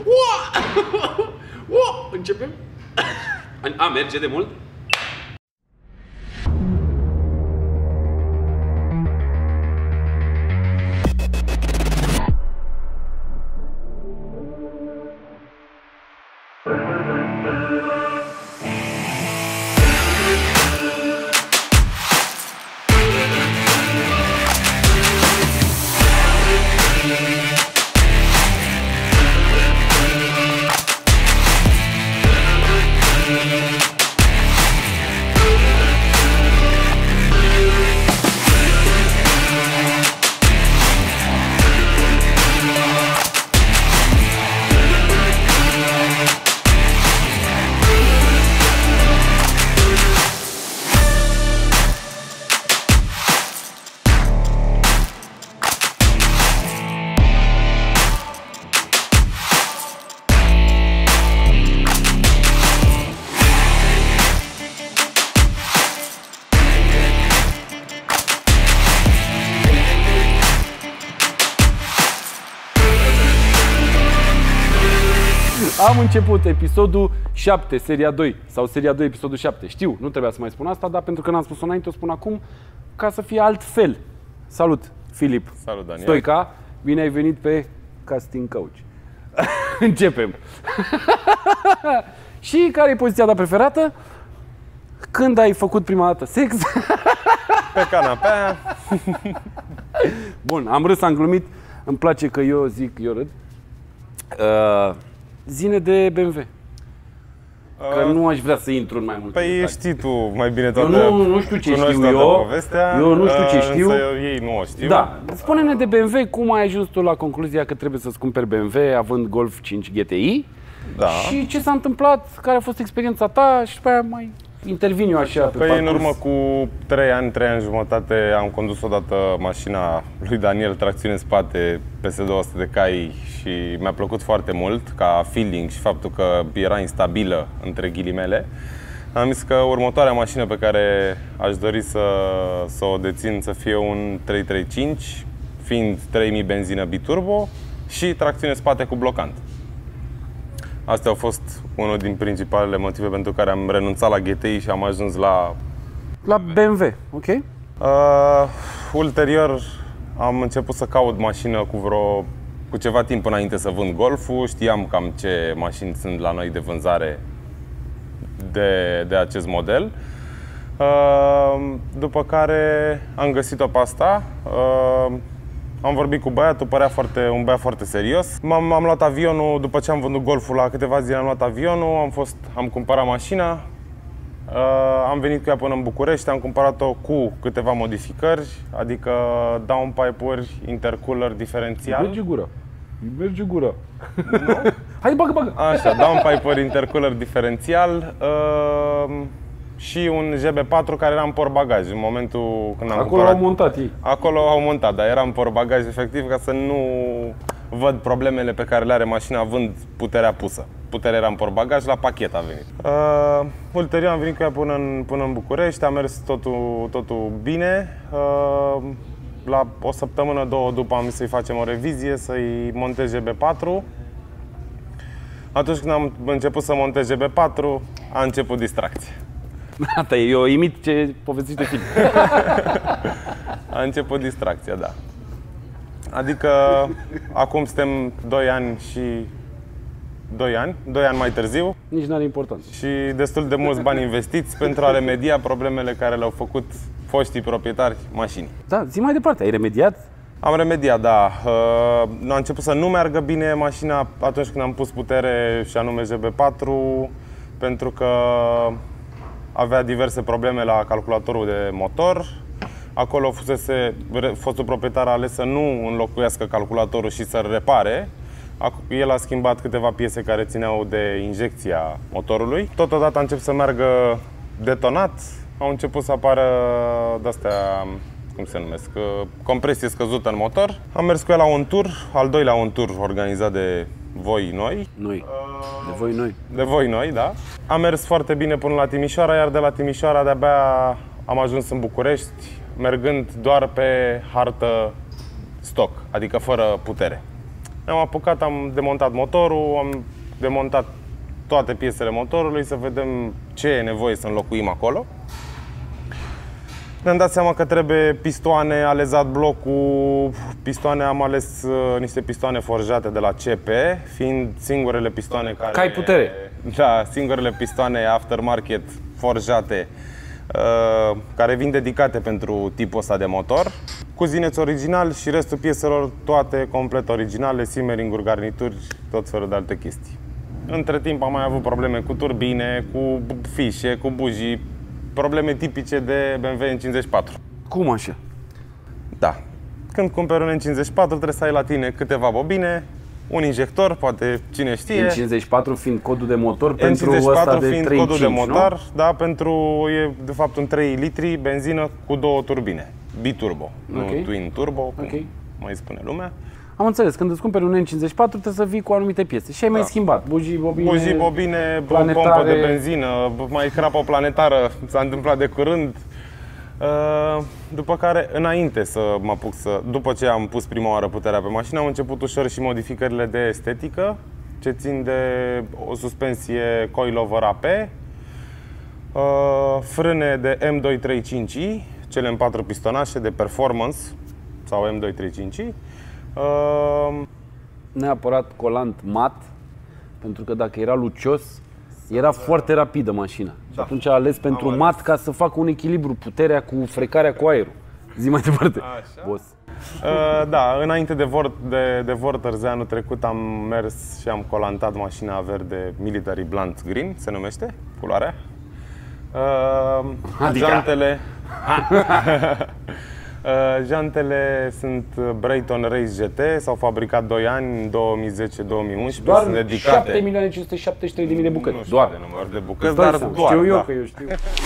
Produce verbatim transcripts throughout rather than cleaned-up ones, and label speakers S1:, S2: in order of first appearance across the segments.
S1: Începem? A, merge de mult? Am început episodul șapte, seria doi, sau seria doi, episodul șapte. Știu, nu trebuia să mai spun asta, dar pentru că n-am spus-o înainte, o spun acum, ca să fie altfel. Salut, Filip.
S2: Salut, Daniel.
S1: Stoica, bine ai venit pe Casting Couch. Începem. Și care e poziția ta preferată? Când ai făcut prima dată sex?
S2: Pe canapea.
S1: Bun, am râs, am glumit. Îmi place că eu zic, eu râd. Uh, Zine de B M W. Că uh, nu aș vrea să intru în mai multe
S2: Păi
S1: detalii.
S2: știi tu mai bine toată,
S1: eu nu, nu știu ce știu eu.
S2: Povestea,
S1: eu nu știu ce știu.
S2: Însă ei nu o știu.
S1: Da. Spune-ne de B M W, cum ai ajuns tu la concluzia că trebuie să-ți cumperi B M W având Golf cinci G T I?
S2: Da.
S1: Și ce s-a întâmplat, care a fost experiența ta și după aia mai intervin eu așa pe
S2: Păi
S1: parcurs.
S2: în urmă cu trei ani, trei ani jumătate am condus odată mașina lui Daniel, tracțiune în spate, peste două sute de cai și mi-a plăcut foarte mult ca feeling și faptul că era instabilă, între ghilimele. Am zis că următoarea mașină pe care aș dori să, să o dețin să fie un trei trei cinci, fiind trei mii benzină biturbo și tracțiune spate cu blocant. Astea au fost unul din principalele motive pentru care am renunțat la G T I și am ajuns la...
S1: La B M W, ok? Uh,
S2: ulterior am început să caut mașină cu vreo... cu ceva timp înainte să vând Golful. Știam cam ce mașini sunt la noi de vânzare de, de acest model. Uh, după care am găsit-o pe asta. Uh, Am vorbit cu băiatul, părea foarte, un băiat foarte serios. M-am, am luat avionul, după ce am vândut Golful, la câteva zile am luat avionul, am, fost, am cumpărat mașina, uh, am venit cu ea până în București, am cumpărat-o cu câteva modificări, adică downpipe-uri, intercooler diferențial.
S1: Merge gura, merge gura. No? Hai, bagă, bagă!
S2: Așa, downpipe-uri, intercooler diferențial. Uh, și un G B patru care era în portbagaj în momentul când am
S1: Acolo
S2: cumpărat.
S1: au montat ei.
S2: Acolo au montat, dar era în portbagaj efectiv ca să nu văd problemele pe care le are mașina având puterea pusă. Puterea era în portbagaj, la pachet a venit. Uh, ulterior am venit cu ea până în, până în București, a mers totul, totul bine. Uh, la o săptămână, două după am zis să-i facem o revizie, să-i montez G B patru. Atunci când am început să montez G B patru, a început distracția.
S1: Asta e, eu imit ce povestiște Filip.
S2: A început distracția, da. Adică acum suntem doi ani și doi ani, doi ani mai târziu.
S1: Nici n-are importanță.
S2: Și destul de mulți bani investiți pentru a remedia problemele care le-au făcut foștii proprietari mașinii.
S1: Da, zi mai departe, ai remediat?
S2: Am remediat, da. A început să nu meargă bine mașina atunci când am pus putere și anume G B patru, pentru că avea diverse probleme la calculatorul de motor. Acolo fusese, fostul proprietar a ales să nu înlocuiască calculatorul și să-l repare. El a schimbat câteva piese care țineau de injecția motorului. Totodată a început să meargă detonat. Au început să apară de-astea, cum se numesc, compresie scăzută în motor. Am mers cu el la un tur, al doilea un tur organizat de voi noi.
S1: Noi. De voi noi.
S2: De voi noi, da. Am mers foarte bine până la Timișoara, iar de la Timișoara de-abia am ajuns în București, mergând doar pe hartă stock, adică fără putere. Ne-am apucat, am demontat motorul, am demontat toate piesele motorului să vedem ce e nevoie să înlocuim acolo. Ne-am dat seama că trebuie pistoane, alezat blocul, pistoane, am ales uh, niște pistoane forjate de la C P, fiind singurele pistoane care...
S1: Cai putere!
S2: Da, singurele pistoane aftermarket forjate, uh, care vin dedicate pentru tipul ăsta de motor. Cuzineți original și restul pieselor toate complet originale, simmering-uri, garnituri, tot felul de alte chestii. Între timp am mai avut probleme cu turbine, cu fișe, cu bujii, probleme tipice de B M W N cincizeci și patru.
S1: Cum așa?
S2: Da. Când cumperi un N cincizeci și patru trebuie să ai la tine câteva bobine, un injector, poate cine știe.
S1: N cincizeci și patru fiind codul de motor pentru ăsta de
S2: fiind
S1: trei
S2: codul
S1: cinci,
S2: de motor,
S1: nu?
S2: da, pentru e de fapt un trei litri benzină cu două turbine, biturbo,
S1: Okay.
S2: nu twin turbo, cum
S1: Okay.
S2: mai spune lumea.
S1: Am înțeles, când îți cumperi un N cincizeci și patru trebuie să vii cu anumite piese și ai mai
S2: Da.
S1: schimbat bujii, bobine,
S2: Bujii, bobine,
S1: planetare.
S2: pompă de benzină, mai crapă planetară, s-a întâmplat de curând. După care, înainte să mă apuc să... După ce am pus prima oară puterea pe mașină, am început ușor și modificările de estetică, ce țin de o suspensie coilover A P, frâne de M doi trei cinci i, cele în patru pistonașe de performance, sau M doi trei cinci i.
S1: Neapărat colant mat, pentru că dacă era lucios, era foarte rapidă mașina. Și atunci a ales pentru
S2: Am
S1: mat ca să facă un echilibru, puterea cu frecarea cu aerul. Zi mai departe.
S2: Așa.
S1: Boss.
S2: Uh, da, înainte de, vor, de, de Vorterze anul trecut am mers și am colantat mașina verde Military Blunt Green, se numește, culoarea. Uh,
S1: Adică?
S2: Jantele... uh, jantele sunt Brayton Race G T, s-au fabricat doi ani, în două mii zece două mii unsprezece,
S1: Doar
S2: sunt dedicate.
S1: șapte milioane cinci sute șaptezeci și trei de mii de bucăți.
S2: Nu știu
S1: Doar.
S2: de număr de bucăți,
S1: Dar
S2: dar doar,
S1: știu eu
S2: da.
S1: că eu știu.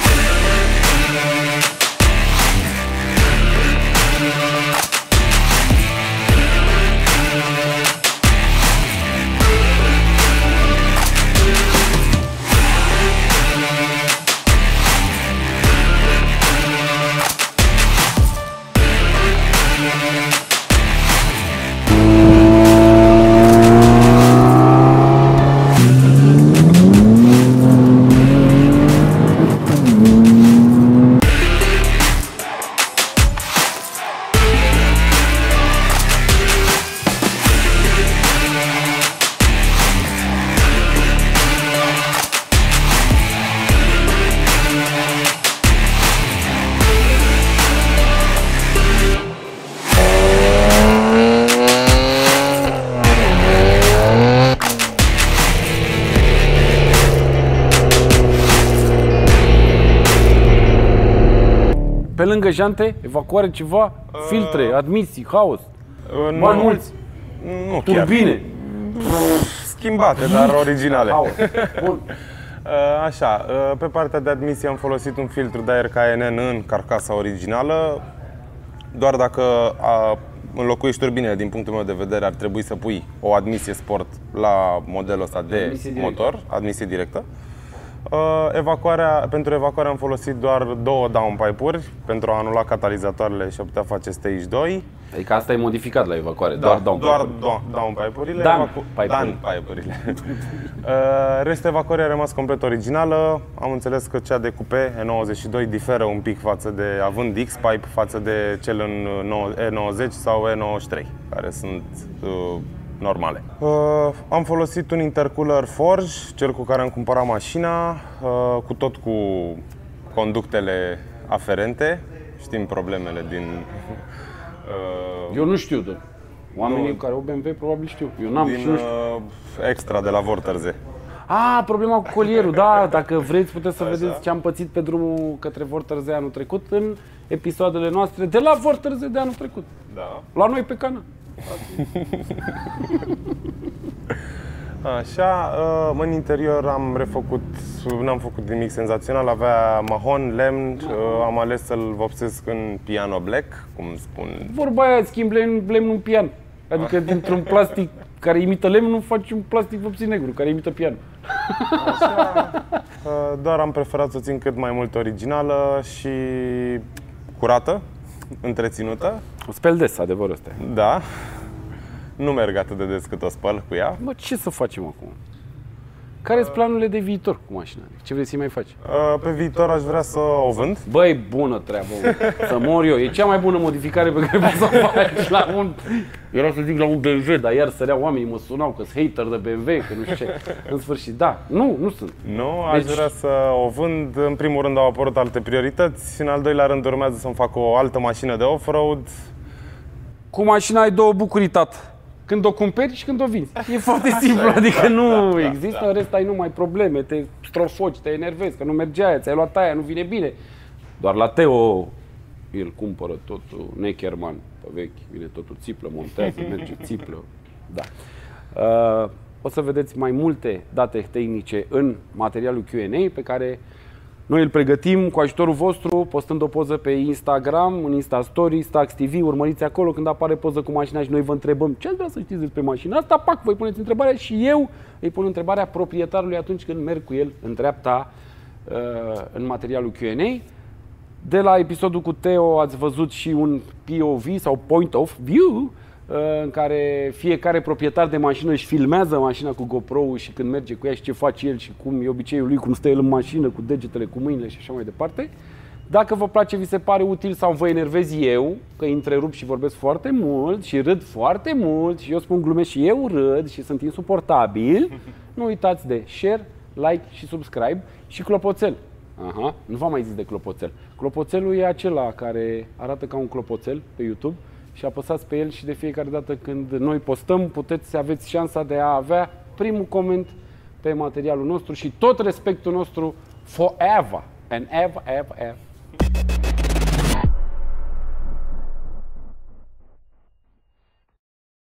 S1: Pe lângă jante, evacuare ceva, filtre, admisii, haos,
S2: Uh,
S1: bani
S2: nu,
S1: mulți,
S2: nu chiar.
S1: turbine,
S2: Schimbate, dar originale.
S1: haos. Bun.
S2: Așa, pe partea de admisie am folosit un filtru de aer K N N în carcasa originală. Doar dacă a, înlocuiești turbinele, din punctul meu de vedere, ar trebui să pui o admisie sport la modelul ăsta de
S1: Admisie directă.
S2: motor, admisie directă. Evacuarea, pentru evacuare am folosit doar două downpipe-uri pentru a anula catalizatoarele și a putea face stage doi.
S1: Adică asta e modificat la evacuare,
S2: Da,
S1: doar down.
S2: doar do- downpipe-urile.
S1: Dan
S2: Evacu-
S1: pipe-uri.
S2: Dan pipe-urile. Restul evacuării a rămas complet originală. Am înțeles că cea de cupe E nouăzeci și doi diferă un pic față de, având X-pipe, față de cel în E nouăzeci sau E nouăzeci și trei, care sunt uh, normale. Uh, am folosit un intercooler Forge, cel cu care am cumpărat mașina, uh, cu tot cu conductele aferente. Știm problemele din... Uh,
S1: Eu nu știu, dar oamenii
S2: Nu.
S1: care au B M W probabil știu. Eu n-am și
S2: din
S1: nu știu.
S2: uh, extra de la Vorterze.
S1: Ah, problema cu colierul, da, dacă vreți puteți să vedeți ce am pățit pe drumul către Vorterze anul trecut în episoadele noastre de la Vorterze de anul trecut.
S2: Da.
S1: La noi pe canal.
S2: Așa, uh, în interior am refăcut, n-am făcut nimic senzațional, avea mahon, lemn, uh, am ales să-l vopsesc în piano black, cum spun.
S1: Vorba aia, schimb lemn, lemn în pian. Adică dintr-un plastic care imită lemn, nu faci un plastic vopsit negru care imită pian.
S2: Așa, uh, doar am preferat să o țin cât mai mult originală și curată, întreținută.
S1: O speli des, adevărul ăsta.
S2: Da. Nu merg atât de des cât o spăl cu ea.
S1: Bă, ce să facem acum? Care sunt planurile de viitor cu mașina? Ce vrei să-i mai faci?
S2: Pe viitor aș vrea să o vând.
S1: Băi, bună treabă, mă. Să mor eu. E cea mai bună modificare pe care poți să o faci la un... Era să zic la un B M W, dar iar săreau oamenii, mă sunau că sunt hater de B M W, că nu știu ce. În sfârșit, da. Nu, nu sunt.
S2: Nu, aș deci... vrea să o vând. În primul rând au apărut alte priorități. În al doilea rând urmează să-mi fac o altă mașină de off-road.
S1: Cu mașina ai două bucurii, tată. Când o cumperi și când o vinzi. E foarte simplu, adică nu există, în rest ai numai probleme, te strofoci, te enervezi, că nu merge aia, ți-ai luat aia, nu vine bine. Doar la Teo el cumpără totul Neckerman pe vechi, vine totul țiplă, montează, merge țiplă. Da. Uh, o să vedeți mai multe date tehnice în materialul Q and A pe care noi îl pregătim cu ajutorul vostru, postând o poză pe Instagram, în Insta Story, Stax T V, urmăriți acolo când apare poză cu mașina și noi vă întrebăm ce ați vrea să știți despre mașina asta, pac, voi puneți întrebarea și eu îi pun întrebarea proprietarului atunci când merg cu el în dreapta în materialul Q and A. De la episodul cu Teo ați văzut și un P O V sau Point of View, în care fiecare proprietar de mașină își filmează mașina cu GoPro-ul și când merge cu ea și ce face el și cum e obiceiul lui, cum stă el în mașină cu degetele, cu mâinile și așa mai departe. Dacă vă place, vi se pare util sau vă enervez eu, că întrerup și vorbesc foarte mult și râd foarte mult și eu spun glume și eu râd și sunt insuportabil, nu uitați de share, like și subscribe și clopoțel. Aha, nu v-am mai zis de clopoțel. Clopoțelul e acela care arată ca un clopoțel pe YouTube și apăsați pe el și de fiecare dată când noi postăm puteți să aveți șansa de a avea primul coment pe materialul nostru și tot respectul nostru forever and ever, ever, ever.